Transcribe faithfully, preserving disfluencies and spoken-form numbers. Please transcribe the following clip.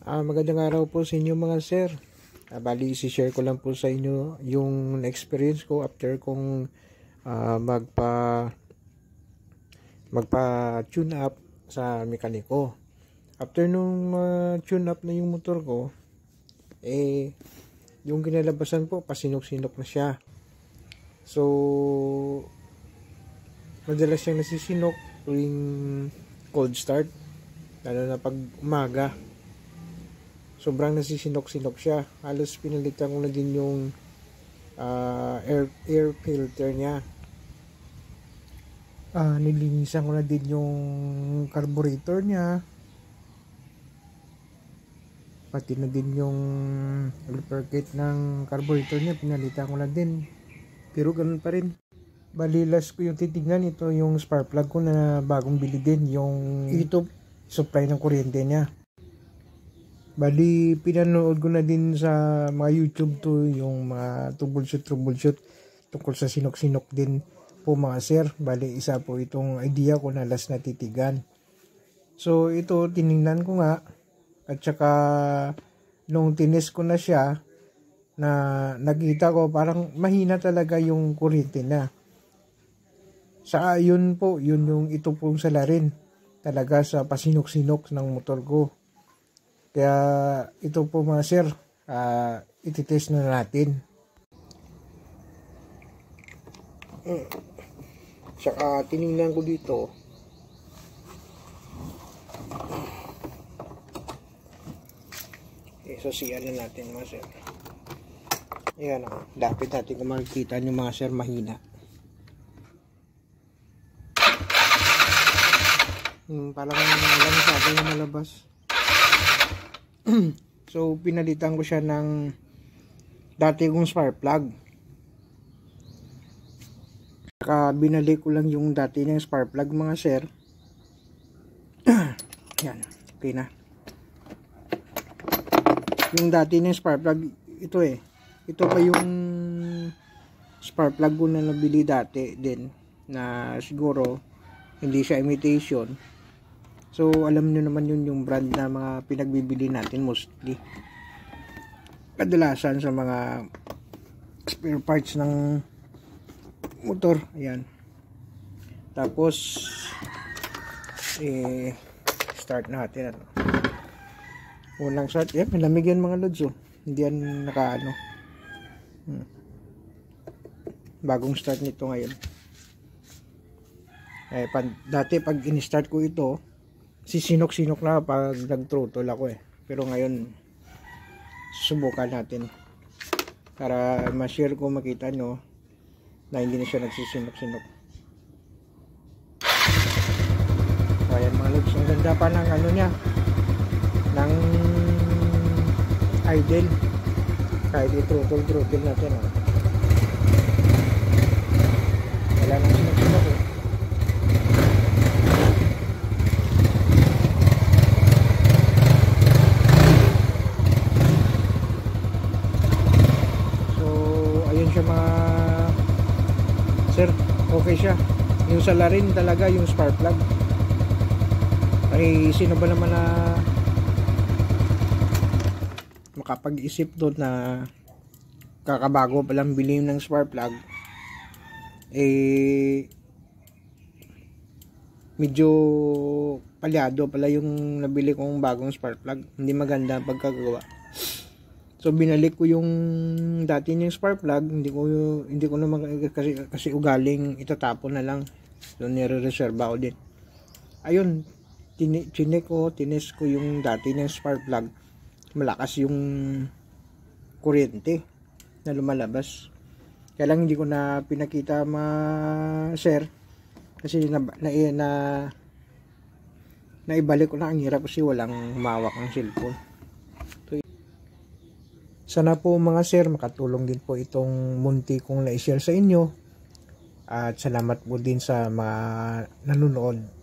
Ah, magandang araw po sa inyo mga sir. Ah, bali, isi-share ko lang po sa inyo yung experience ko after kong ah, magpa magpa tune up sa mekaniko. After nung uh, tune up na yung motor ko, eh yung kinalabasan po pasinok-sinok na siya. So madalas siyang nasisinok tuwing cold start, lalo na pag umaga. Sobrang nasisinok-sinok siya. Halos pinalitan ko na din yung uh, air, air filter niya. Uh, nilinisan ko na din yung carburetor niya. Pati na din yung lubricant ng carburetor niya. Pinalitan ko na din. Pero ganun pa rin. Balilas ko yung titignan. Ito yung spark plug ko na bagong bili din. Yung ito supply ng kuryente niya. Bali, pinanood ko na din sa mga YouTube to yung mga troubleshoot-troubleshoot tungkol sa sinok-sinok din po mga sir. Bali, isa po itong idea ko na last na titigan. So, ito, tinignan ko nga. At saka, nung tinis ko na siya, na nakita ko parang mahina talaga yung kuryente na. Saka, yun po, yun yung ito pong salarin. Talaga sa pasinok-sinok ng motor ko. Kaya ito po mga sir, uh, ititest na natin. Hmm. Saka tinignan ko dito. Isasiyan na natin mga sir. Ayan o, dapat natin kung makikita nyo mga sir mahina. Hmm, parang lang sa akin yung malabas. So, pinalitan ko siya ng dati kong spark plug. Saka, binalik ko lang yung dati ng spark plug mga sir. Yan, okay na. Yung dati ng spark plug, ito eh. Ito pa yung spark plug ko na nabili dati din. Na siguro, hindi siya imitation. So, alam nyo naman yun yung brand na mga pinagbibili natin mostly. Kadalasan sa mga spare parts ng motor. Ayan. Tapos, eh, start natin. Ano. Unang start. Yan, malamig yan mga lods. Oh. Hindi yan naka-ano. Hmm. Bagong start nito ngayon. Eh, pan, dati pag in-start ko ito, sisinok-sinok na pag nag-throttle ako eh. Pero ngayon, subukan natin. Para ma-share ko, makita nyo na hindi na siya nagsisinok-sinok. Ayan mga lods, ang ganda pa ng ano niya, ng idle. Kahit i-throttle-throttle natin. Oh. Wala nang sinok-sinok eh. Sir, okay siya. Yung salarin talaga, yung spark plug. Ay, sino ba naman na makapag-isip doon na kakabago palang bilhin ng spark plug, eh medyo palyado pala yung nabili kong bagong spark plug. Hindi maganda ang pagkagawa. So binalik ko yung dati niyang spark plug, hindi ko hindi ko naman kasi kasi ugaling itatapon na lang. So nire-reserve ako din. Ayun, chinek ko, tines ko yung dati niyang spark plug. Malakas yung kuryente na lumalabas. Kaya lang hindi ko na pinakita ma-share kasi na na, na naibalik ko na, ang hirap kasi walang humawak ng cellphone. Sana po mga sir, makatulong din po itong munti kong na-share sa inyo. At salamat po din sa mga nanonood.